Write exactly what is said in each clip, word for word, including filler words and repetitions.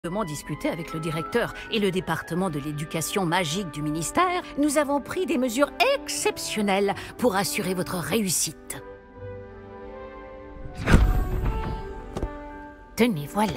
Discuté avec le directeur et le département de l'éducation magique du ministère, nous avons pris des mesures exceptionnelles pour assurer votre réussite. Tenez, voilà.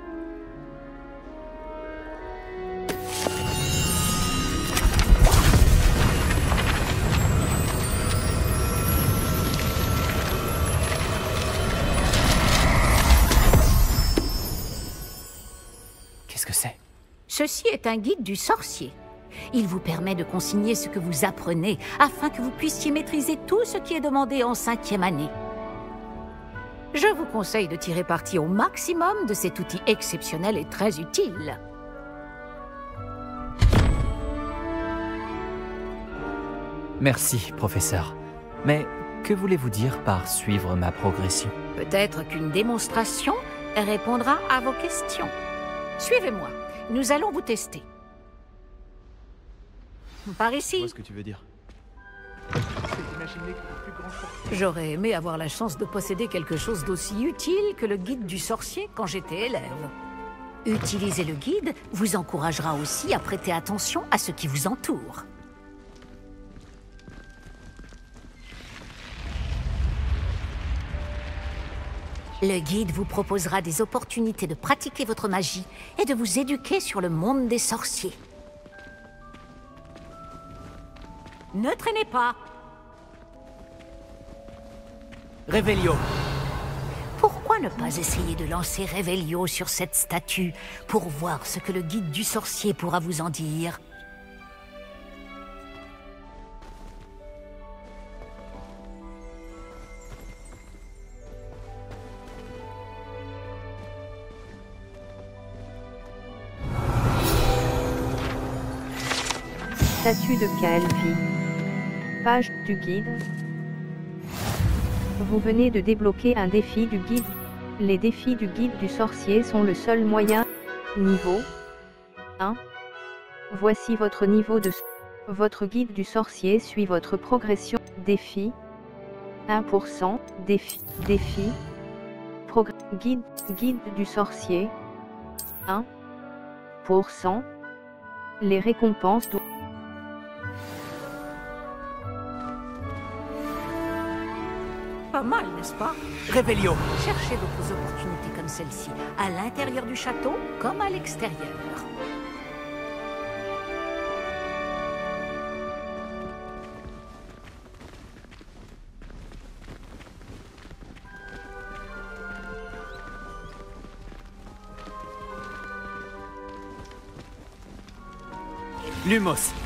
Qu'est-ce que c'est? Ceci est un guide du sorcier. Il vous permet de consigner ce que vous apprenez afin que vous puissiez maîtriser tout ce qui est demandé en cinquième année. Je vous conseille de tirer parti au maximum de cet outil exceptionnel et très utile. Merci, professeur. Mais que voulez-vous dire par suivre ma progression? Peut-être qu'une démonstration répondra à vos questions. Suivez-moi, nous allons vous tester. Par ici. Je vois ce que tu veux dire. J'aurais aimé avoir la chance de posséder quelque chose d'aussi utile que le guide du sorcier quand j'étais élève. Utiliser le guide vous encouragera aussi à prêter attention à ce qui vous entoure. Le guide vous proposera des opportunités de pratiquer votre magie et de vous éduquer sur le monde des sorciers. Ne traînez pas! Revelio. Pourquoi ne pas essayer de lancer Revelio sur cette statue pour voir ce que le guide du sorcier pourra vous en dire? Statue de Kael'vi. Page du guide. Vous venez de débloquer un défi du guide. Les défis du guide du sorcier sont le seul moyen. Niveau un. Voici votre niveau de... Votre guide du sorcier suit votre progression. Défi un pour cent. Défi. Défi. Progr... Guide. Guide du sorcier. un pour cent. Les récompenses doivent... Pas mal, n'est-ce pas? Revelio. Cherchez d'autres opportunités comme celle-ci, à l'intérieur du château comme à l'extérieur. Lumos.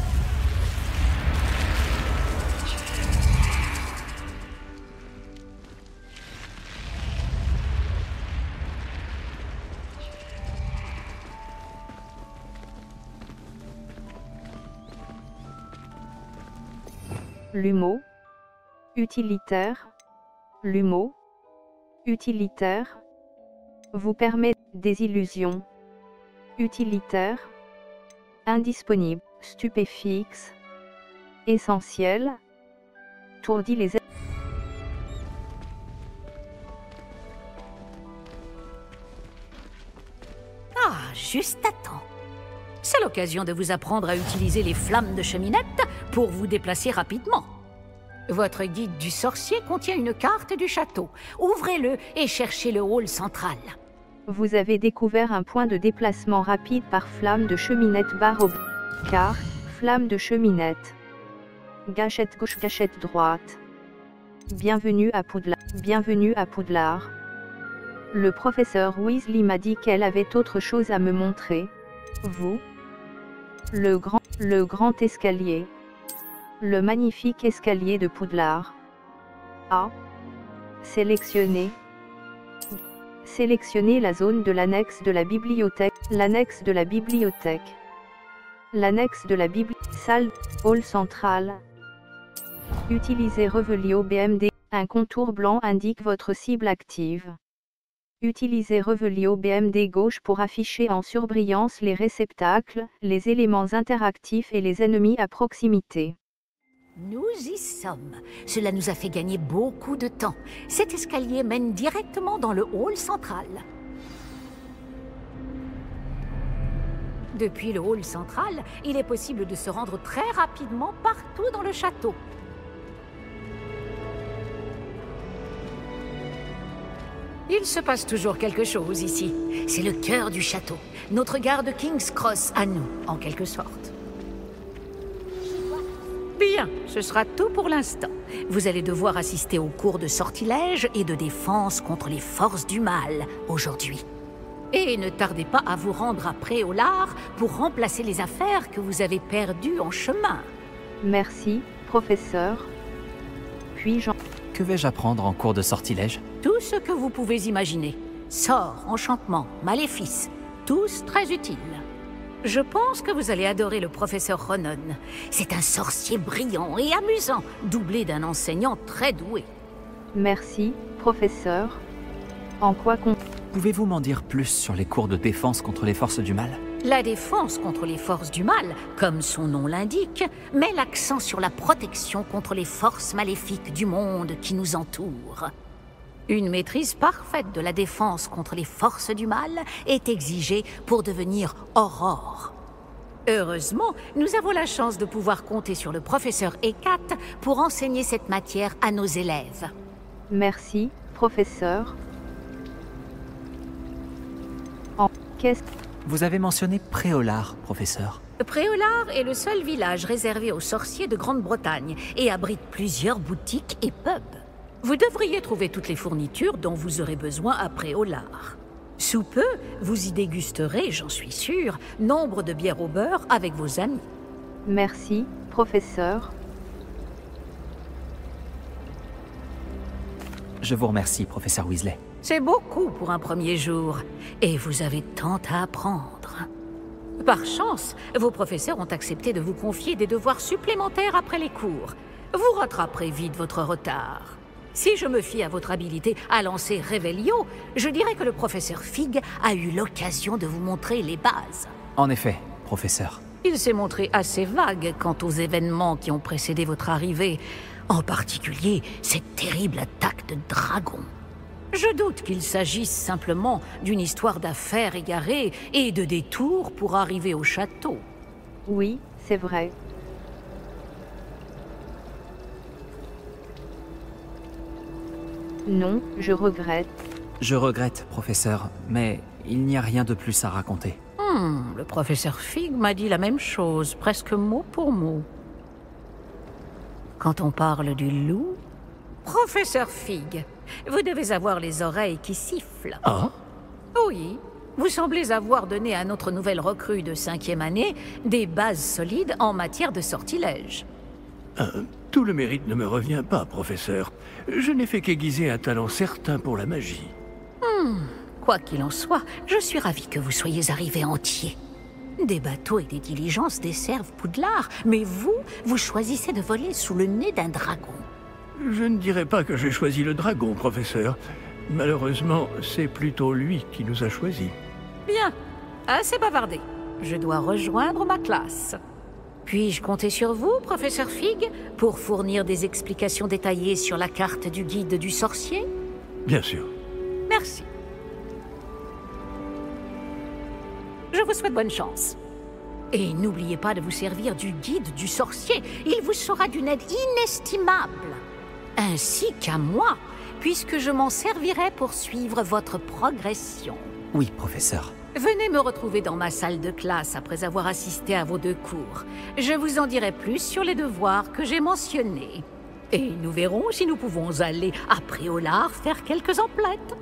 Lumo. Utilitaire. Lumo. Utilitaire. Vous permet des illusions. Utilitaire. Indisponible. Stupéfixe. Essentiel. Tourdit les... Ah, juste à temps. C'est l'occasion de vous apprendre à utiliser les flammes de cheminette pour vous déplacer rapidement. Votre guide du sorcier contient une carte du château. Ouvrez-le et cherchez le hall central. Vous avez découvert un point de déplacement rapide par flamme de cheminette barre au... Car, flamme de cheminette. Gâchette gauche, gâchette droite. Bienvenue à Poudlard. Bienvenue à Poudlard. Le professeur Weasley m'a dit qu'elle avait autre chose à me montrer. Vous. Le grand, le grand escalier. Le magnifique escalier de Poudlard. A. Sélectionner. Sélectionnez la zone de l'annexe de la bibliothèque. L'annexe de la bibliothèque. L'annexe de la bibliothèque. Salle. Hall central. Utilisez Revelio B M D. Un contour blanc indique votre cible active. Utilisez Revelio B M D gauche pour afficher en surbrillance les réceptacles, les éléments interactifs et les ennemis à proximité. Nous y sommes. Cela nous a fait gagner beaucoup de temps. Cet escalier mène directement dans le hall central. Depuis le hall central, il est possible de se rendre très rapidement partout dans le château. Il se passe toujours quelque chose ici. C'est le cœur du château. Notre gare de King's Cross à nous, en quelque sorte. Bien, ce sera tout pour l'instant. Vous allez devoir assister aux cours de sortilège et de défense contre les forces du mal aujourd'hui. Et ne tardez pas à vous rendre à Préolard pour remplacer les affaires que vous avez perdues en chemin. Merci, professeur. Puis-je... Que vais-je apprendre en cours de sortilège? Tout ce que vous pouvez imaginer. Sorts, enchantements, maléfices, tous très utiles. Je pense que vous allez adorer le professeur Ronon. C'est un sorcier brillant et amusant, doublé d'un enseignant très doué. Merci, professeur. En quoi con... Pouvez-vous m'en dire plus sur les cours de défense contre les forces du mal? La défense contre les forces du mal, comme son nom l'indique, met l'accent sur la protection contre les forces maléfiques du monde qui nous entoure. Une maîtrise parfaite de la défense contre les forces du mal est exigée pour devenir Aurore. Heureusement, nous avons la chance de pouvoir compter sur le professeur Hécate pour enseigner cette matière à nos élèves. Merci, professeur. En qu'est-ce... Vous avez mentionné Préolard, professeur. Préolard est le seul village réservé aux sorciers de Grande-Bretagne et abrite plusieurs boutiques et pubs. Vous devriez trouver toutes les fournitures dont vous aurez besoin à Préolard. Sous peu, vous y dégusterez, j'en suis sûre, nombre de bières au beurre avec vos amis. Merci, professeur. Je vous remercie, professeur Weasley. C'est beaucoup pour un premier jour, et vous avez tant à apprendre. Par chance, vos professeurs ont accepté de vous confier des devoirs supplémentaires après les cours. Vous rattraperez vite votre retard. Si je me fie à votre habilité à lancer Revelio, je dirais que le professeur Fig a eu l'occasion de vous montrer les bases. En effet, professeur. Il s'est montré assez vague quant aux événements qui ont précédé votre arrivée, en particulier cette terrible attaque de dragon. Je doute qu'il s'agisse simplement d'une histoire d'affaires égarées et de détours pour arriver au château. Oui, c'est vrai. Non, je regrette. Je regrette, professeur, mais il n'y a rien de plus à raconter. Hmm, le professeur Fig m'a dit la même chose, presque mot pour mot. Quand on parle du loup... Professeur Fig, vous devez avoir les oreilles qui sifflent. Ah? Oui, vous semblez avoir donné à notre nouvelle recrue de cinquième année des bases solides en matière de sortilège. Euh, tout le mérite ne me revient pas, professeur. Je n'ai fait qu'aiguiser un talent certain pour la magie. Hmm, quoi qu'il en soit, je suis ravie que vous soyez arrivé entier. Des bateaux et des diligences desservent Poudlard, mais vous, vous choisissez de voler sous le nez d'un dragon. Je ne dirais pas que j'ai choisi le dragon, professeur. Malheureusement, c'est plutôt lui qui nous a choisis. Bien, assez bavardé. Je dois rejoindre ma classe. Puis-je compter sur vous, professeur Fig, pour fournir des explications détaillées sur la carte du guide du sorcier? Bien sûr. Merci. Je vous souhaite bonne chance. Et n'oubliez pas de vous servir du guide du sorcier. Il vous sera d'une aide inestimable. Ainsi qu'à moi, puisque je m'en servirai pour suivre votre progression. Oui, professeur. Venez me retrouver dans ma salle de classe après avoir assisté à vos deux cours. Je vous en dirai plus sur les devoirs que j'ai mentionnés. Et nous verrons si nous pouvons aller à Préolard faire quelques emplettes.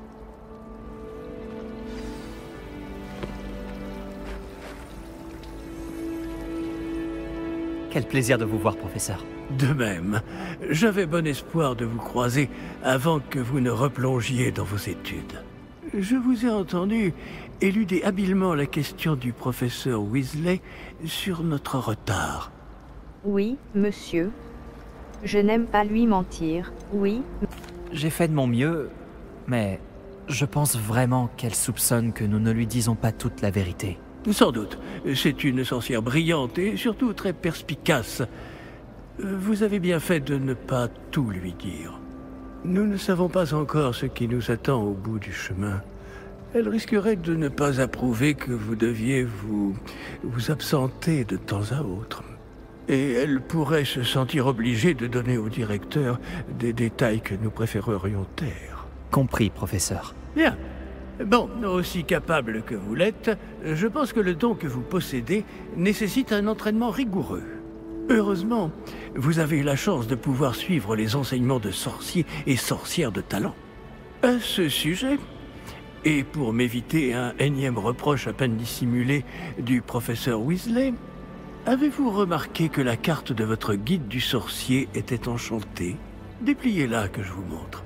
Quel plaisir de vous voir, professeur. De même, j'avais bon espoir de vous croiser avant que vous ne replongiez dans vos études. Je vous ai entendu éluder habilement la question du professeur Weasley sur notre retard. Oui, monsieur. Je n'aime pas lui mentir, oui. J'ai fait de mon mieux, mais je pense vraiment qu'elle soupçonne que nous ne lui disons pas toute la vérité. Sans doute. C'est une sorcière brillante et surtout très perspicace. Vous avez bien fait de ne pas tout lui dire. Nous ne savons pas encore ce qui nous attend au bout du chemin. Elle risquerait de ne pas approuver que vous deviez vous, vous absenter de temps à autre. Et elle pourrait se sentir obligée de donner au directeur des détails que nous préférerions taire. Compris, professeur. Bien. Bon, aussi capable que vous l'êtes, je pense que le don que vous possédez nécessite un entraînement rigoureux. Heureusement, vous avez la chance de pouvoir suivre les enseignements de sorciers et sorcières de talent. À ce sujet, et pour m'éviter un énième reproche à peine dissimulé du professeur Weasley, avez-vous remarqué que la carte de votre guide du sorcier était enchantée? Dépliez-la que je vous montre.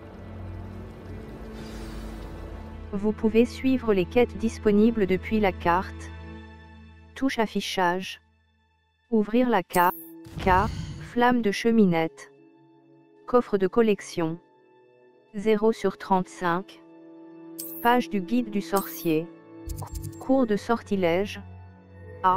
Vous pouvez suivre les quêtes disponibles depuis la carte. Touche affichage. Ouvrir la carte. K. Flamme de cheminette. Coffre de collection. zéro sur trente-cinq. Page du guide du sorcier. Cours de sortilège. A.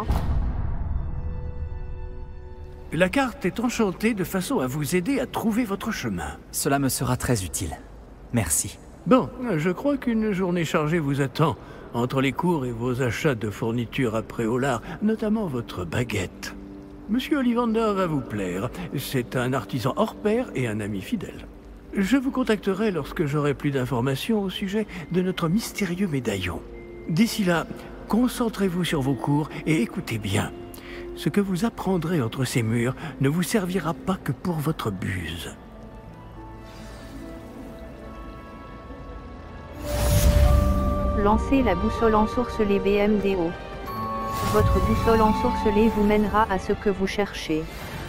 La carte est enchantée de façon à vous aider à trouver votre chemin. Cela me sera très utile. Merci. Bon, je crois qu'une journée chargée vous attend, entre les cours et vos achats de fournitures à Préolard, notamment votre baguette. Monsieur Ollivander va vous plaire. C'est un artisan hors pair et un ami fidèle. Je vous contacterai lorsque j'aurai plus d'informations au sujet de notre mystérieux médaillon. D'ici là, concentrez-vous sur vos cours et écoutez bien. Ce que vous apprendrez entre ces murs ne vous servira pas que pour votre buse. Lancez la boussole ensorcelée B M D O. Votre boussole ensorcelée vous mènera à ce que vous cherchez.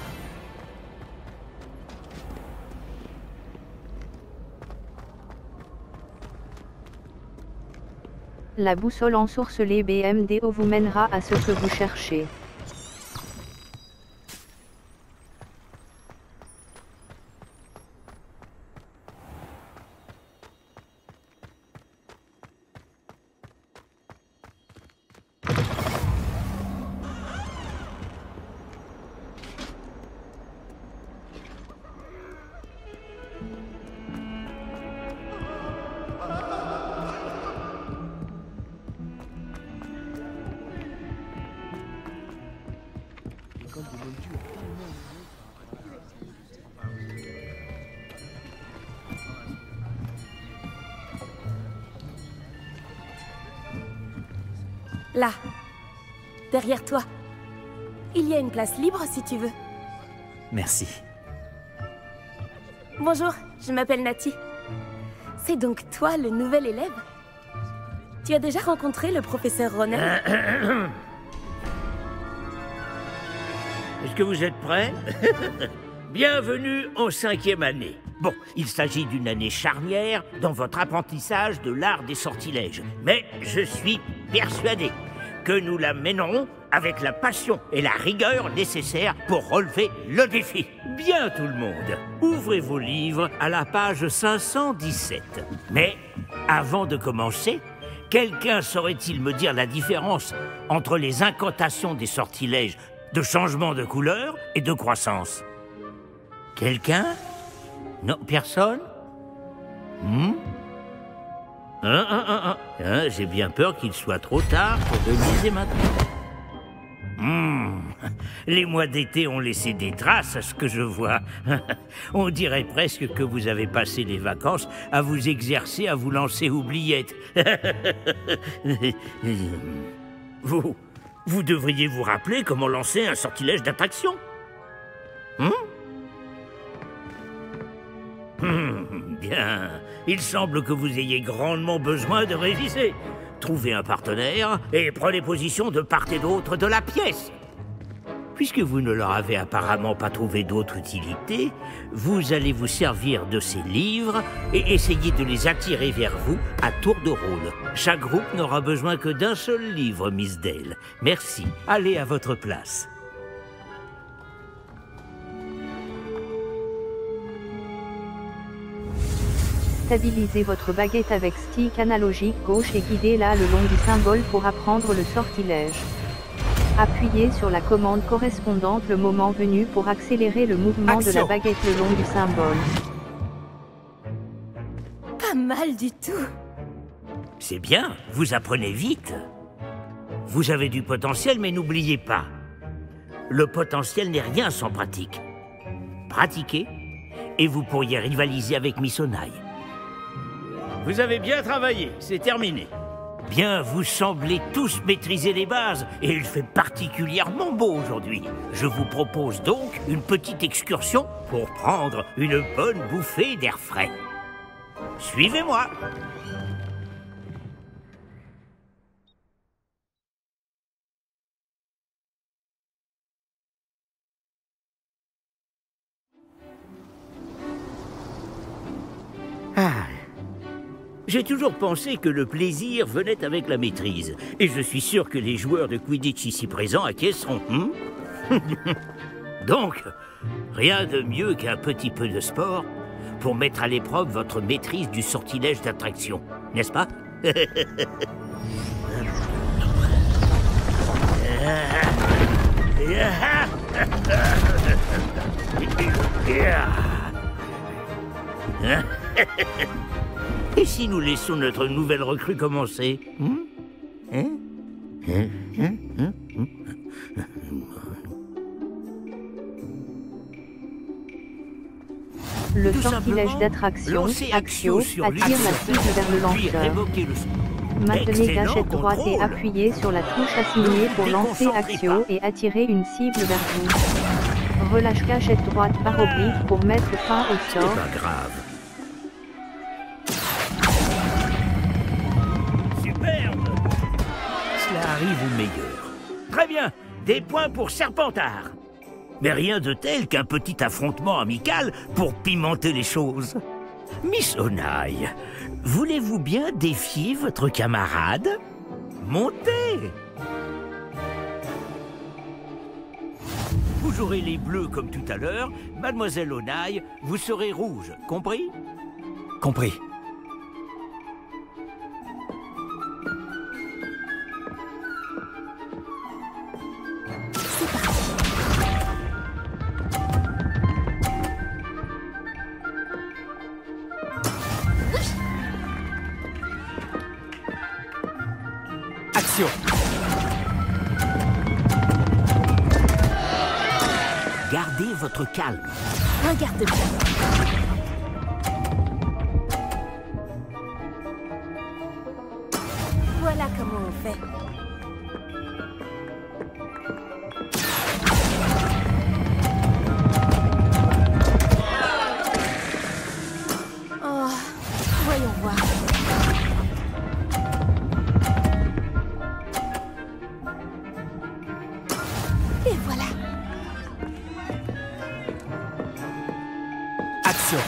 La boussole ensorcelée B M D O vous mènera à ce que vous cherchez. Là, derrière toi. Il y a une place libre si tu veux. Merci. Bonjour, je m'appelle Nati. C'est donc toi le nouvel élève? Tu as déjà rencontré le professeur Ronel? Est-ce que vous êtes prêts? Bienvenue en cinquième année. Bon, il s'agit d'une année charnière dans votre apprentissage de l'art des sortilèges. Mais je suis persuadé que nous la mènerons avec la passion et la rigueur nécessaires pour relever le défi. Bien tout le monde, ouvrez vos livres à la page cinq cent dix-sept. Mais avant de commencer, quelqu'un saurait-il me dire la différence entre les incantations des sortilèges de changement de couleur et de croissance? Quelqu'un? Non, personne? Hmm? Hein, hein, hein, hein. Hein, j'ai bien peur qu'il soit trop tard pour deviner maintenant. Hmm. Les mois d'été ont laissé des traces à ce que je vois. On dirait presque que vous avez passé les vacances à vous exercer à vous lancer oubliettes. Vous, vous devriez vous rappeler comment lancer un sortilège d'attraction. Hmm? Hmm, bien. Il semble que vous ayez grandement besoin de réviser. Trouvez un partenaire et prenez position de part et d'autre de la pièce. Puisque vous ne leur avez apparemment pas trouvé d'autre utilité, vous allez vous servir de ces livres et essayer de les attirer vers vous à tour de rôle. Chaque groupe n'aura besoin que d'un seul livre, Miss Dale. Merci. Allez à votre place. Stabilisez votre baguette avec stick analogique gauche et guidez-la le long du symbole pour apprendre le sortilège. Appuyez sur la commande correspondante le moment venu pour accélérer le mouvement Action. de la baguette le long du symbole. Pas mal du tout. C'est bien, vous apprenez vite. Vous avez du potentiel, mais n'oubliez pas, le potentiel n'est rien sans pratique. Pratiquez, et vous pourriez rivaliser avec Miss Onai. Vous avez bien travaillé, c'est terminé. Bien, vous semblez tous maîtriser les bases, et il fait particulièrement beau aujourd'hui. Je vous propose donc une petite excursion pour prendre une bonne bouffée d'air frais. Suivez-moi. Ah. J'ai toujours pensé que le plaisir venait avec la maîtrise. Et je suis sûr que les joueurs de Quidditch ici présents acquiesceront. Hein? Donc, rien de mieux qu'un petit peu de sport pour mettre à l'épreuve votre maîtrise du sortilège d'attraction. N'est-ce pas? Et si nous laissions notre nouvelle recrue commencer? Hum? Hein? Hein? Hein? Hein? Hein? Le Tout sortilège d'attraction, Axio, attire la cible vers le lanceur. Maintenez gâchette droite et appuyez sur la touche assignée pour lancer Axio et attirer une cible vers vous. Relâche gâchette droite par oblique pour mettre fin au sort. C'est pas grave. Superbe! Cela arrive au meilleur. Très bien, des points pour Serpentard. Mais rien de tel qu'un petit affrontement amical pour pimenter les choses. Miss Onai, voulez-vous bien défier votre camarade? Montez! Vous jouerez les bleus comme tout à l'heure. Mademoiselle Onai, vous serez rouge. Compris? Compris. Action. Gardez votre calme. Regarde bien. Voilà comment on fait. Oh, voyons voir. Et voilà. Action.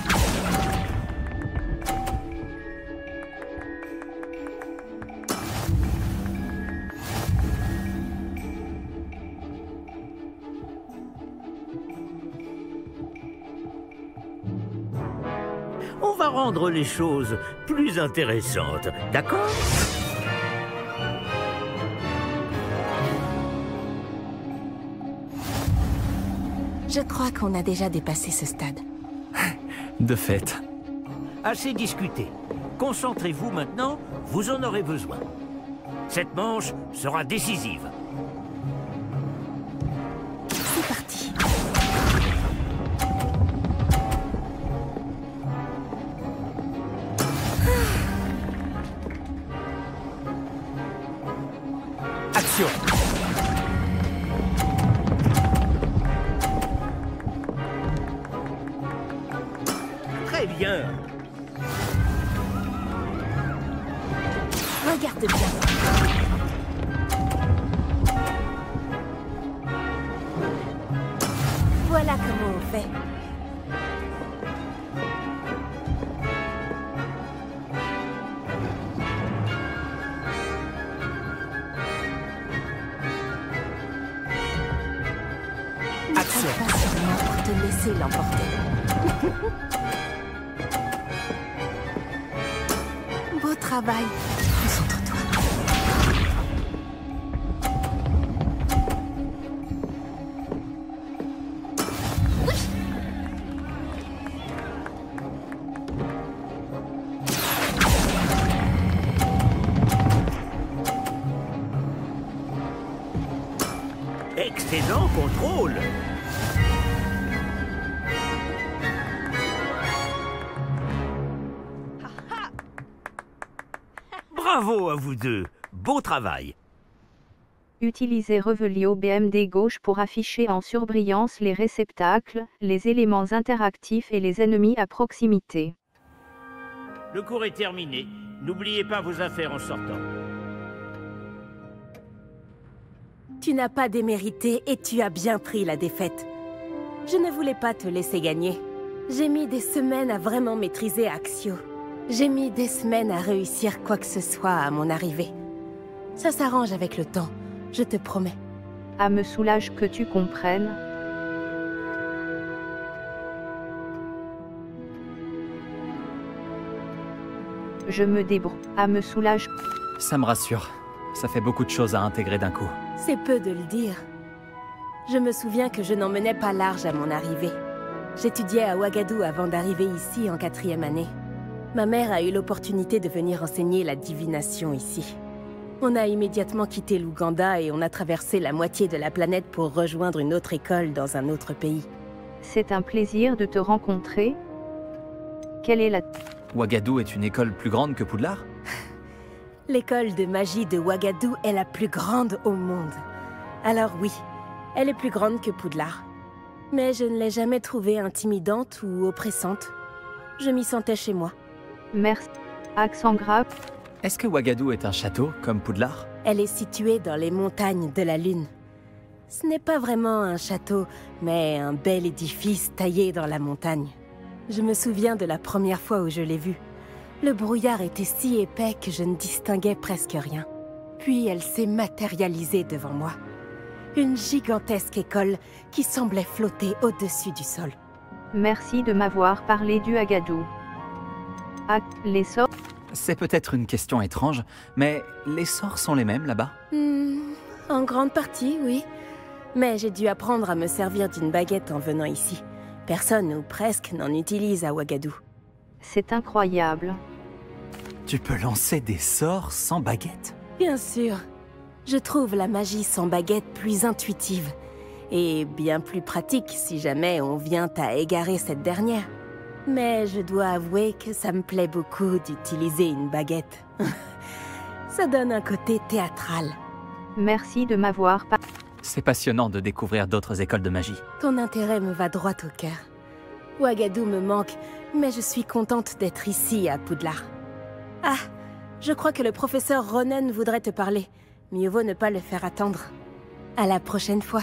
On va rendre les choses plus intéressantes, d'accord? Je crois qu'on a déjà dépassé ce stade. De fait. Assez discuté. Concentrez-vous maintenant, vous en aurez besoin. Cette manche sera décisive. C'est parti. Action. Très bien. Regarde bien. Voilà comment on fait. Action. Pas seulement pour te laisser l'emporter. Beau travail. Concentre-toi. Excellent contrôle. Bravo à vous deux. Beau travail. Utilisez Revelio B M D gauche pour afficher en surbrillance les réceptacles, les éléments interactifs et les ennemis à proximité. Le cours est terminé. N'oubliez pas vos affaires en sortant. Tu n'as pas démérité et tu as bien pris la défaite. Je ne voulais pas te laisser gagner. J'ai mis des semaines à vraiment maîtriser Axio. J'ai mis des semaines à réussir quoi que ce soit à mon arrivée. Ça s'arrange avec le temps, je te promets. Ah, me soulage que tu comprennes. Je me débrouille. Ah, me soulage. Ça me rassure. Ça fait beaucoup de choses à intégrer d'un coup. C'est peu de le dire. Je me souviens que je n'en menais pas large à mon arrivée. J'étudiais à Ouagadou avant d'arriver ici en quatrième année. Ma mère a eu l'opportunité de venir enseigner la divination ici. On a immédiatement quitté l'Ouganda et on a traversé la moitié de la planète pour rejoindre une autre école dans un autre pays. C'est un plaisir de te rencontrer. Quelle est la... Ouagadou est une école plus grande que Poudlard? L'école de magie de Ouagadou est la plus grande au monde. Alors oui, elle est plus grande que Poudlard. Mais je ne l'ai jamais trouvée intimidante ou oppressante. Je m'y sentais chez moi. Merci. Accent grave. Est-ce que Ouagadou est un château, comme Poudlard? Elle est située dans les montagnes de la Lune. Ce n'est pas vraiment un château, mais un bel édifice taillé dans la montagne. Je me souviens de la première fois où je l'ai vue. Le brouillard était si épais que je ne distinguais presque rien. Puis elle s'est matérialisée devant moi. Une gigantesque école qui semblait flotter au-dessus du sol. Merci de m'avoir parlé du Ouagadou. Ah, les sorts... C'est peut-être une question étrange, mais les sorts sont les mêmes là-bas? Hmm, en grande partie, oui. Mais j'ai dû apprendre à me servir d'une baguette en venant ici. Personne, ou presque, n'en utilise à Ouagadou. C'est incroyable. Tu peux lancer des sorts sans baguette? Bien sûr. Je trouve la magie sans baguette plus intuitive. Et bien plus pratique si jamais on vient à égarer cette dernière. Mais je dois avouer que ça me plaît beaucoup d'utiliser une baguette. Ça donne un côté théâtral. Merci de m'avoir parlé. C'est passionnant de découvrir d'autres écoles de magie. Ton intérêt me va droit au cœur. Ouagadou me manque, mais je suis contente d'être ici à Poudlard. Ah, je crois que le professeur Ronen voudrait te parler. Mieux vaut ne pas le faire attendre. À la prochaine fois.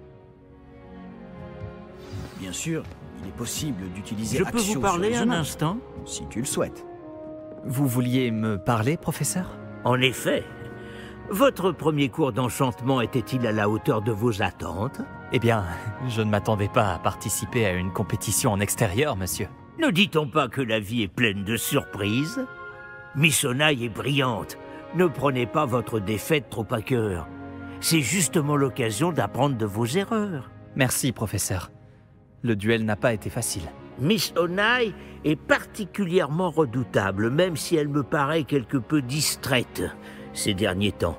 Bien sûr, il est possible d'utiliser Je peux Axio vous parler sur les un humains, instant? si tu le souhaites. Vous vouliez me parler, professeur? En effet. Votre premier cours d'enchantement était-il à la hauteur de vos attentes? Eh bien, je ne m'attendais pas à participer à une compétition en extérieur, monsieur. Ne dit-on pas que la vie est pleine de surprises? Miss Onai est brillante. Ne prenez pas votre défaite trop à cœur. C'est justement l'occasion d'apprendre de vos erreurs. Merci, professeur. Le duel n'a pas été facile. Miss Onai est particulièrement redoutable, même si elle me paraît quelque peu distraite ces derniers temps.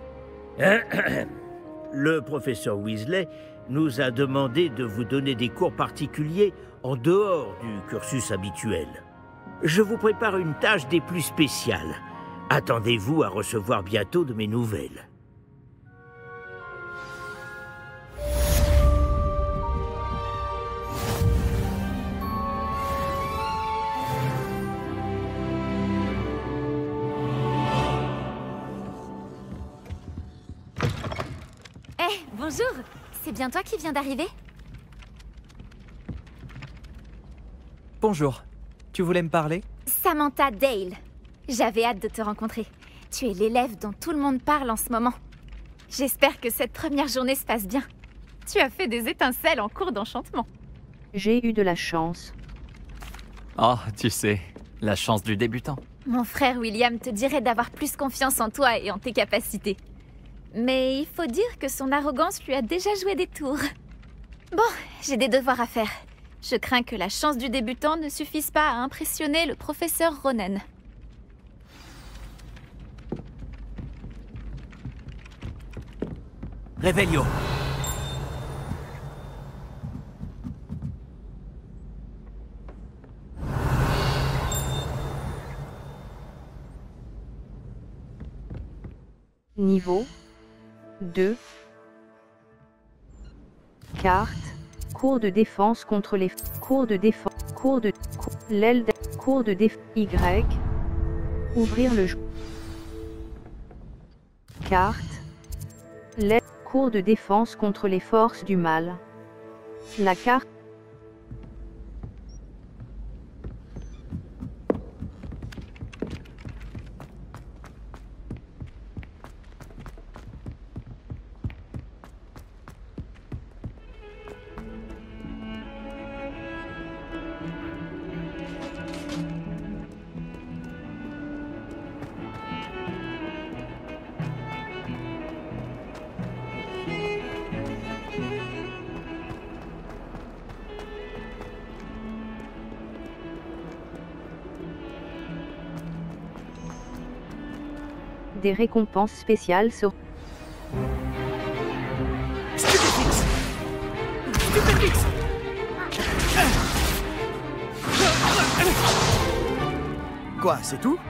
Le professeur Weasley nous a demandé de vous donner des cours particuliers en dehors du cursus habituel. Je vous prépare une tâche des plus spéciales. Attendez-vous à recevoir bientôt de mes nouvelles. Eh, bonjour! C'est bien toi qui viens d'arriver? Bonjour. Tu voulais me parler? Samantha Dale. J'avais hâte de te rencontrer. Tu es l'élève dont tout le monde parle en ce moment. J'espère que cette première journée se passe bien. Tu as fait des étincelles en cours d'enchantement. J'ai eu de la chance. Oh, tu sais, la chance du débutant. Mon frère William te dirait d'avoir plus confiance en toi et en tes capacités. Mais il faut dire que son arrogance lui a déjà joué des tours. Bon, j'ai des devoirs à faire. Je crains que la chance du débutant ne suffise pas à impressionner le professeur Ronen. Revelio. Niveau deux. Carte. Cours de défense contre les... Cours de défense... Cours de... Cours... L'aile de... Cours de défense... Y. Ouvrir le jeu. Carte. L'aile... Cours de défense contre les forces du mal. La carte... Des récompenses spéciales sur... Stupéfix. Stupéfix. Quoi, c'est tout?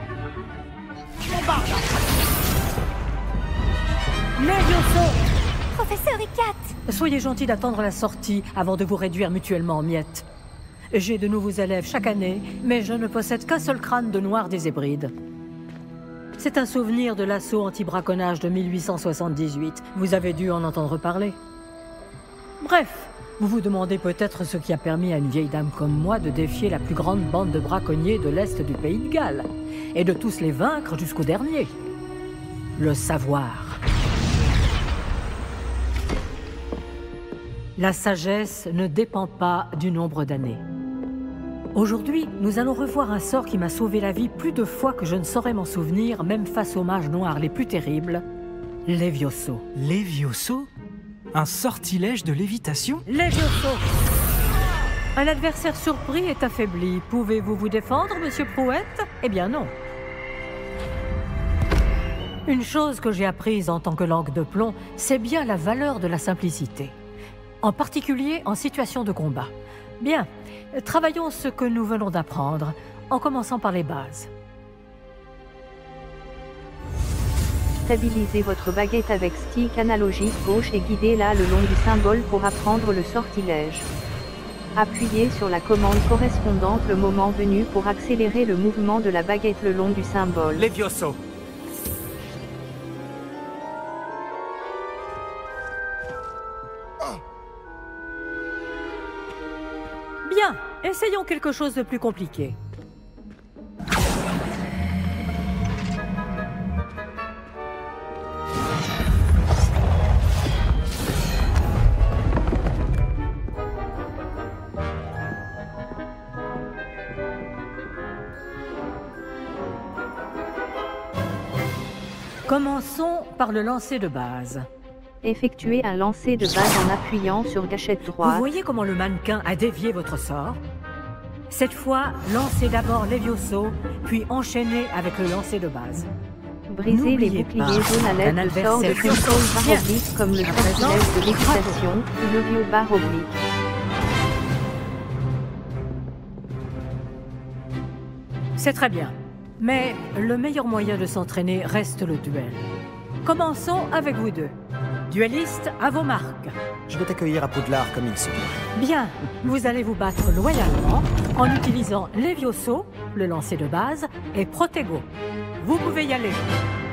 Levioso! Professeur Ikat! Soyez gentil d'attendre la sortie avant de vous réduire mutuellement en miettes. J'ai de nouveaux élèves chaque année, mais je ne possède qu'un seul crâne de noir des Hébrides. C'est un souvenir de l'assaut anti-braconnage de mille huit cent soixante-dix-huit. Vous avez dû en entendre parler. Bref, vous vous demandez peut-être ce qui a permis à une vieille dame comme moi de défier la plus grande bande de braconniers de l'Est du pays de Galles, et de tous les vaincre jusqu'au dernier. Le savoir. La sagesse ne dépend pas du nombre d'années. Aujourd'hui, nous allons revoir un sort qui m'a sauvé la vie plus de fois que je ne saurais m'en souvenir, même face aux mages noirs les plus terribles, Levioso. Levioso? Un sortilège de lévitation? Levioso! Un adversaire surpris est affaibli. Pouvez-vous vous défendre, monsieur Prouette? Eh bien non. Une chose que j'ai apprise en tant que langue de plomb, c'est bien la valeur de la simplicité. En particulier en situation de combat. Bien, travaillons ce que nous venons d'apprendre, en commençant par les bases. Stabilisez votre baguette avec stick analogique gauche et guidez-la le long du symbole pour apprendre le sortilège. Appuyez sur la commande correspondante le moment venu pour accélérer le mouvement de la baguette le long du symbole. Levioso! Bien, essayons quelque chose de plus compliqué. Commençons par le lancer de base. Effectuez un lancer de base en appuyant sur gâchette droite. Vous voyez comment le mannequin a dévié votre sort? Cette fois, lancez d'abord Levioso, puis enchaînez avec le lancer de base. Brisez les boucliers jaunes à l'aide de sorts de contrôle barre oblique comme le sortilège de lévitation, Levio barre oblique. C'est très bien. Mais le meilleur moyen de s'entraîner reste le duel. Commençons avec vous deux. Duellistes, à vos marques. Je vais t'accueillir à Poudlard comme il se doit. Bien, vous allez vous battre loyalement en utilisant Levioso, le lancer de base, et Protego. Vous pouvez y aller.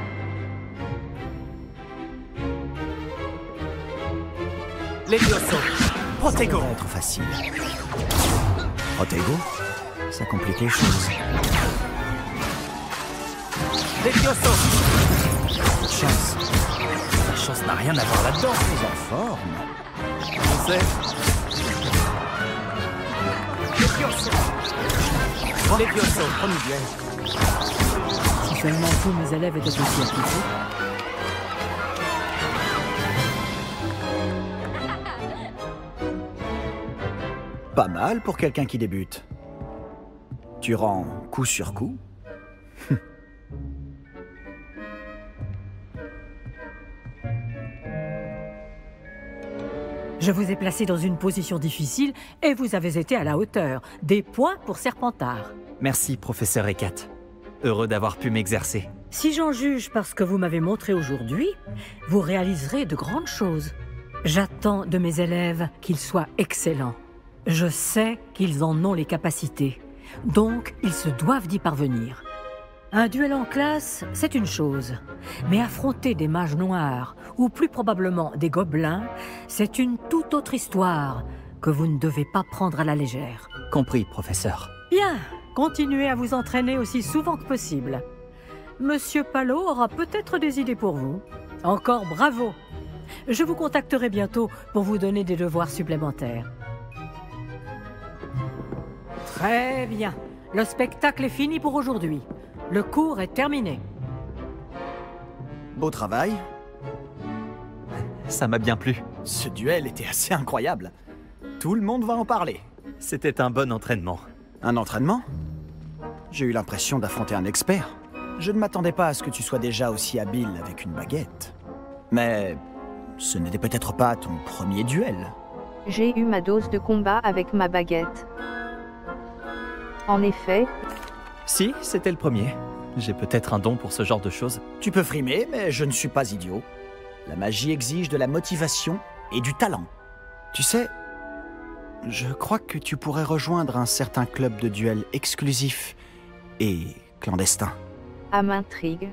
Levioso! Protego! Ça va être facile. Protego? Ça complique les choses. Levioso! Chance. La chance n'a rien à voir là-dedans. Très en forme. Je sais. Levioso! Levioso! Premier duel. Si seulement tous mes élèves étaient aussi appliqués. Pas mal pour quelqu'un qui débute. Tu rends coup sur coup. Je vous ai placé dans une position difficile et vous avez été à la hauteur. Des points pour Serpentard. Merci, professeur Ekat. Heureux d'avoir pu m'exercer. Si j'en juge par ce que vous m'avez montré aujourd'hui, vous réaliserez de grandes choses. J'attends de mes élèves qu'ils soient excellents. Je sais qu'ils en ont les capacités, donc ils se doivent d'y parvenir. Un duel en classe, c'est une chose, mais affronter des mages noirs, ou plus probablement des gobelins, c'est une toute autre histoire que vous ne devez pas prendre à la légère. Compris, professeur. Bien, continuez à vous entraîner aussi souvent que possible. Monsieur Palot aura peut-être des idées pour vous. Encore bravo! Je vous contacterai bientôt pour vous donner des devoirs supplémentaires. Très bien. Le spectacle est fini pour aujourd'hui. Le cours est terminé. Beau travail. Ça m'a bien plu. Ce duel était assez incroyable. Tout le monde va en parler. C'était un bon entraînement. Un entraînement? J'ai eu l'impression d'affronter un expert. Je ne m'attendais pas à ce que tu sois déjà aussi habile avec une baguette. Mais ce n'était peut-être pas ton premier duel. J'ai eu ma dose de combat avec ma baguette. En effet... Si, c'était le premier. J'ai peut-être un don pour ce genre de choses. Tu peux frimer, mais je ne suis pas idiot. La magie exige de la motivation et du talent. Tu sais, je crois que tu pourrais rejoindre un certain club de duel exclusif et clandestin. À m'intrigue.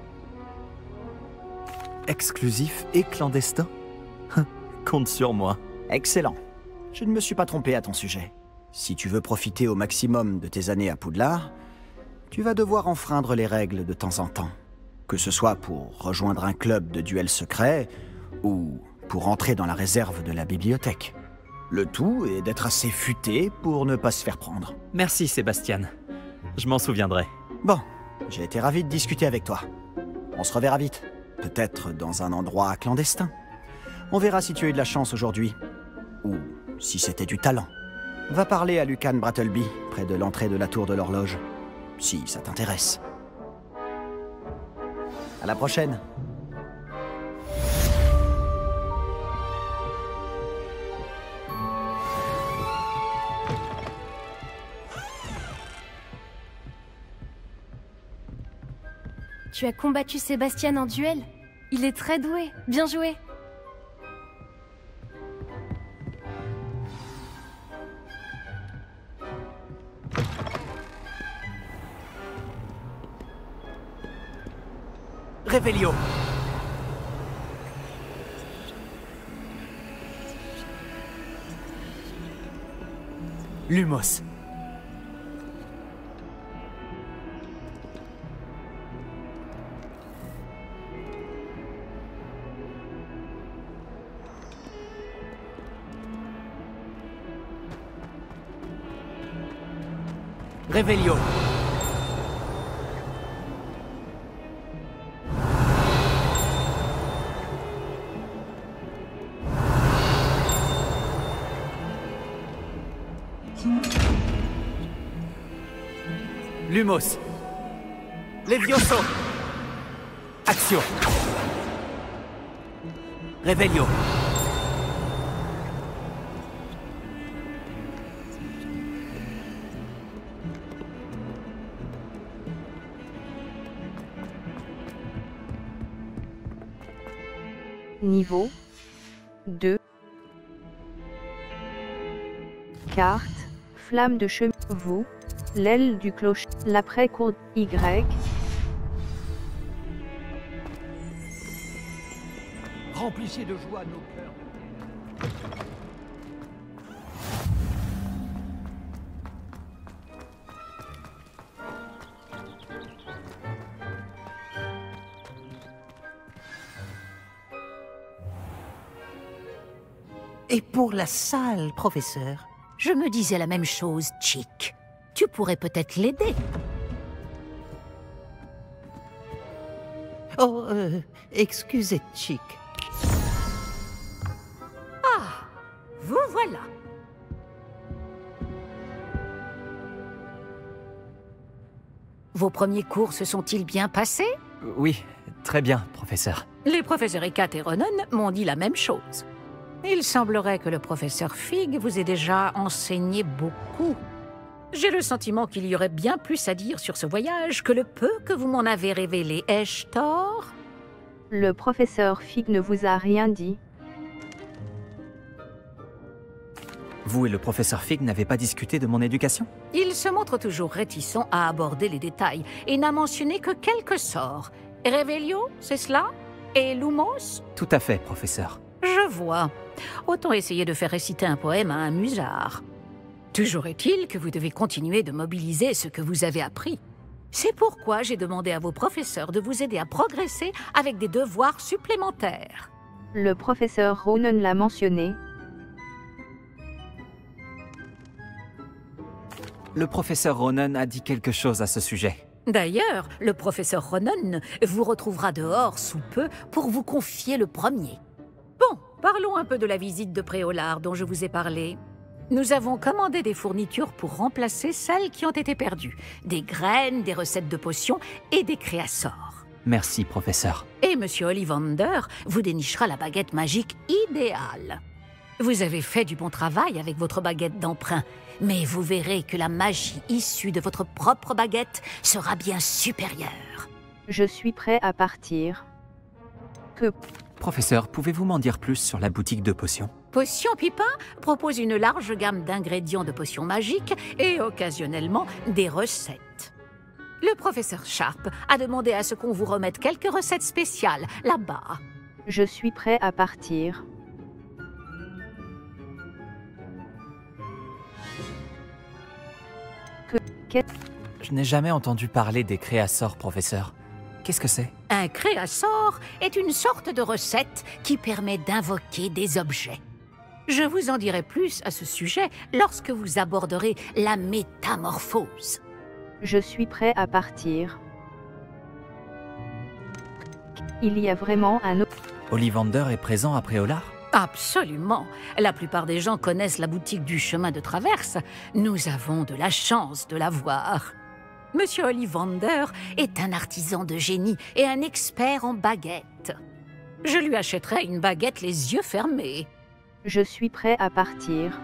Exclusif et clandestin? Compte sur moi. Excellent. Je ne me suis pas trompé à ton sujet. Si tu veux profiter au maximum de tes années à Poudlard, tu vas devoir enfreindre les règles de temps en temps. Que ce soit pour rejoindre un club de duel secret ou pour entrer dans la réserve de la bibliothèque. Le tout est d'être assez futé pour ne pas se faire prendre. Merci, Sébastien. Je m'en souviendrai. Bon, j'ai été ravi de discuter avec toi. On se reverra vite. Peut-être dans un endroit clandestin. On verra si tu as eu de la chance aujourd'hui. Ou si c'était du talent. Va parler à Lucan Brattleby, près de l'entrée de la tour de l'horloge. Si ça t'intéresse. À la prochaine. Tu as combattu Sébastien en duel? Il est très doué. Bien joué. Réveillon. Lumos. Réveillon. Lumos. Levioso. Action. Réveillon. Niveau deux. Carte. Flamme de chemin. Vous. L'aile du clocher. L'après-cour. Y. Remplissez de joie nos cœurs. Et pour la salle, professeur? Je me disais la même chose, Chick. Tu pourrais peut-être l'aider. Oh, euh, excusez, Chick. Ah, vous voilà. Vos premiers cours se sont-ils bien passés? Oui, très bien, professeur. Les professeurs Ekat et Ronan m'ont dit la même chose. Il semblerait que le professeur Fig vous ait déjà enseigné beaucoup. J'ai le sentiment qu'il y aurait bien plus à dire sur ce voyage que le peu que vous m'en avez révélé, ai-je tort? Le professeur Fig ne vous a rien dit. Vous et le professeur Fig n'avez pas discuté de mon éducation? Il se montre toujours réticent à aborder les détails et n'a mentionné que quelques sorts. Revelio, c'est cela? Et Lumos? Tout à fait, professeur. Je vois. Autant essayer de faire réciter un poème à un musard. Toujours est-il que vous devez continuer de mobiliser ce que vous avez appris. C'est pourquoi j'ai demandé à vos professeurs de vous aider à progresser avec des devoirs supplémentaires. Le professeur Ronen l'a mentionné. Le professeur Ronen a dit quelque chose à ce sujet. D'ailleurs, le professeur Ronen vous retrouvera dehors sous peu pour vous confier le premier. Bon, parlons un peu de la visite de Préolard dont je vous ai parlé. Nous avons commandé des fournitures pour remplacer celles qui ont été perdues. Des graines, des recettes de potions et des créassors. Merci, professeur. Et Monsieur Ollivander vous dénichera la baguette magique idéale. Vous avez fait du bon travail avec votre baguette d'emprunt, mais vous verrez que la magie issue de votre propre baguette sera bien supérieure. Je suis prêt à partir. Que... Professeur, pouvez-vous m'en dire plus sur la boutique de potions? Potion Pipin propose une large gamme d'ingrédients de potions magiques et occasionnellement des recettes. Le professeur Sharp a demandé à ce qu'on vous remette quelques recettes spéciales là-bas. Je suis prêt à partir. Que... qu'est- Je n'ai jamais entendu parler des créassors, professeur. Qu'est-ce que c'est? Un créassor est une sorte de recette qui permet d'invoquer des objets. Je vous en dirai plus à ce sujet lorsque vous aborderez la métamorphose. Je suis prêt à partir. Il y a vraiment un autre... Ollivander est présent à Préolard? Absolument. La plupart des gens connaissent la boutique du chemin de traverse. Nous avons de la chance de la voir. Monsieur Ollivander est un artisan de génie et un expert en baguettes. Je lui achèterai une baguette les yeux fermés. Je suis prêt à partir.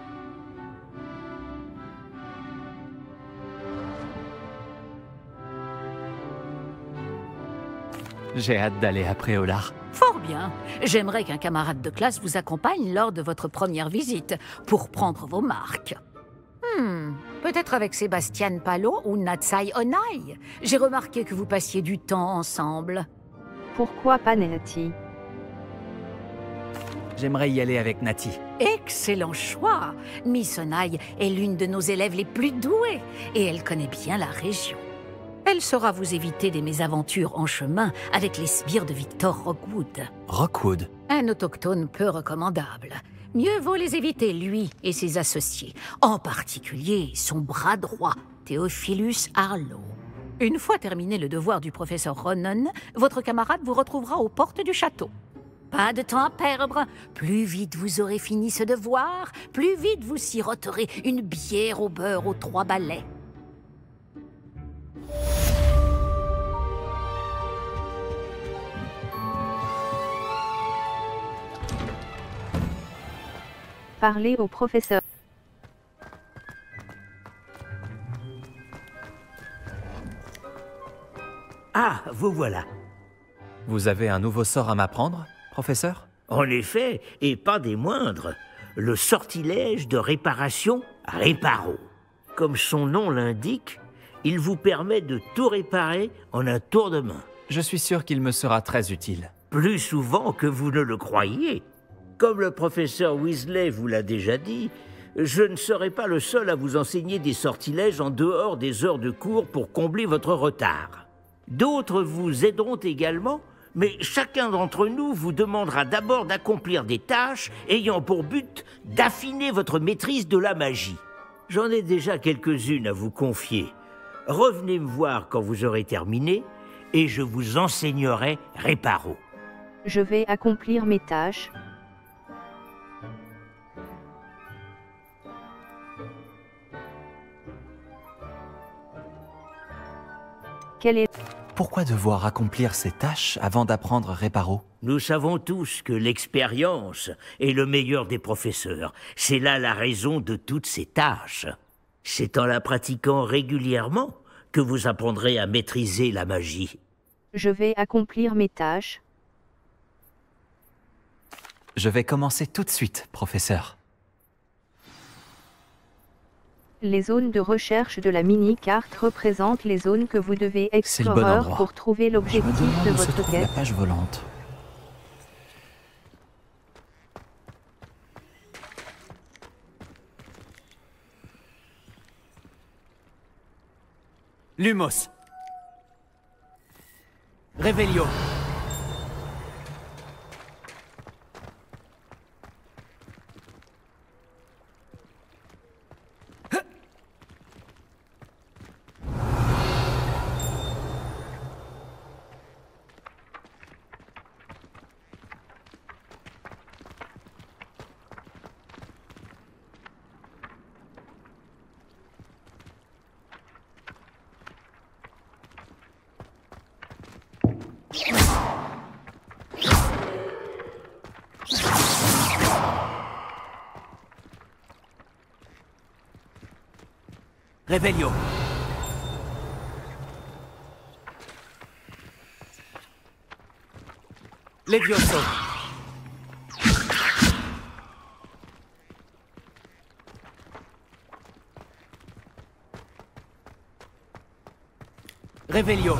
J'ai hâte d'aller à Préolard. Fort bien. J'aimerais qu'un camarade de classe vous accompagne lors de votre première visite pour prendre vos marques. Hmm, peut-être avec Sébastien Palo ou Natsai Onai. J'ai remarqué que vous passiez du temps ensemble. Pourquoi pas Nati? J'aimerais y aller avec Nati. Excellent choix. Miss Onai est l'une de nos élèves les plus douées et elle connaît bien la région. Elle saura vous éviter des mésaventures en chemin avec les sbires de Victor Rockwood. Rockwood? Un autochtone peu recommandable. Mieux vaut les éviter, lui et ses associés. En particulier, son bras droit, Theophilus Harlow. Une fois terminé le devoir du professeur Ronen, votre camarade vous retrouvera aux portes du château. Pas de temps à perdre. Plus vite vous aurez fini ce devoir, plus vite vous siroterez une bière au beurre aux trois balais. Parlez au professeur. Ah, vous voilà. Vous avez un nouveau sort à m'apprendre, professeur? En effet, et pas des moindres. Le sortilège de réparation Réparo. Comme son nom l'indique, il vous permet de tout réparer en un tour de main. Je suis sûr qu'il me sera très utile. Plus souvent que vous ne le croyez. Comme le professeur Weasley vous l'a déjà dit, je ne serai pas le seul à vous enseigner des sortilèges en dehors des heures de cours pour combler votre retard. D'autres vous aideront également, mais chacun d'entre nous vous demandera d'abord d'accomplir des tâches ayant pour but d'affiner votre maîtrise de la magie. J'en ai déjà quelques-unes à vous confier. Revenez me voir quand vous aurez terminé et je vous enseignerai Réparo. Je vais accomplir mes tâches. Quel est... Pourquoi devoir accomplir ces tâches avant d'apprendre Réparo? Nous savons tous que l'expérience est le meilleur des professeurs. C'est là la raison de toutes ces tâches. C'est en la pratiquant régulièrement que vous apprendrez à maîtriser la magie. Je vais accomplir mes tâches. Je vais commencer tout de suite, professeur. Les zones de recherche de la mini-carte représentent les zones que vous devez explorer bon pour trouver l'objectif de votre quête. La page volante. Lumos. Revelio. Revelio. Levioso. Revelio.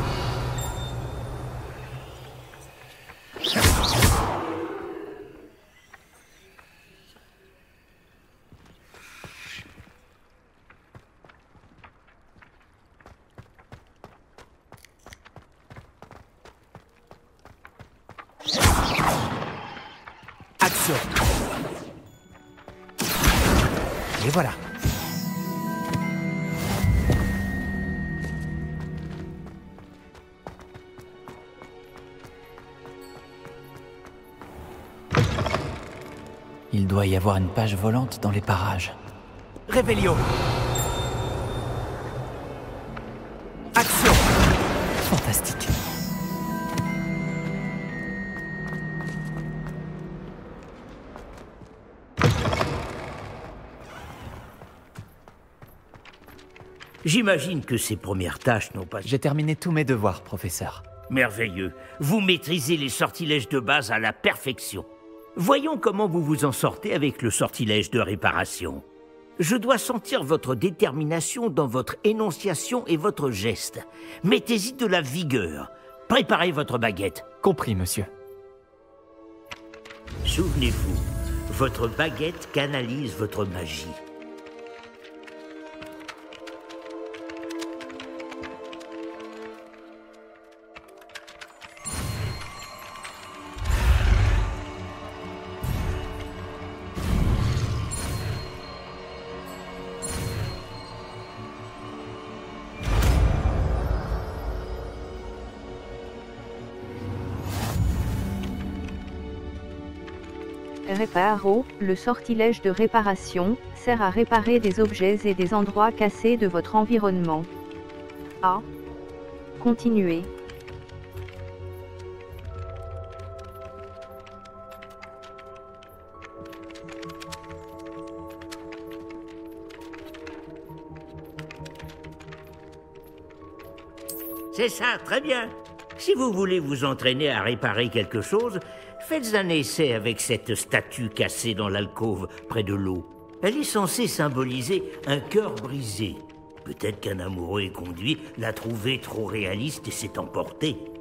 Action. Et voilà. Il doit y avoir une page volante dans les parages. Revelio. Action. Fantastique. J'imagine que ces premières tâches n'ont pas... J'ai terminé tous mes devoirs, professeur. Merveilleux. Vous maîtrisez les sortilèges de base à la perfection. Voyons comment vous vous en sortez avec le sortilège de réparation. Je dois sentir votre détermination dans votre énonciation et votre geste. Mettez-y de la vigueur. Préparez votre baguette. Compris, monsieur. Souvenez-vous, votre baguette canalise votre magie. Réparo, le sortilège de réparation, sert à réparer des objets et des endroits cassés de votre environnement. A. Continuez. C'est ça, très bien. Si vous voulez vous entraîner à réparer quelque chose, faites un essai avec cette statue cassée dans l'alcôve près de l'eau. Elle est censée symboliser un cœur brisé. Peut-être qu'un amoureux éconduit l'a trouvée trop réaliste et s'est emporté.